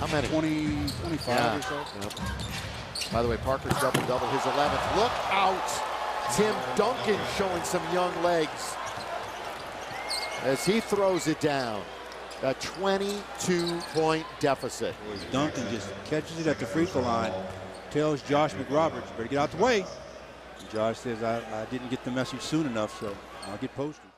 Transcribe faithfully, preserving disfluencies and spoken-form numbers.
How many? twenty, twenty-five yeah. or so. Yep. By the way, Parker's double-double, his eleventh. Look out! Tim Duncan showing some young legs as he throws it down. A twenty-two point deficit. Duncan just catches it at the free throw line, tells Josh McRoberts, better get out the way. And Josh says, I, I didn't get the message soon enough, so I'll get posted.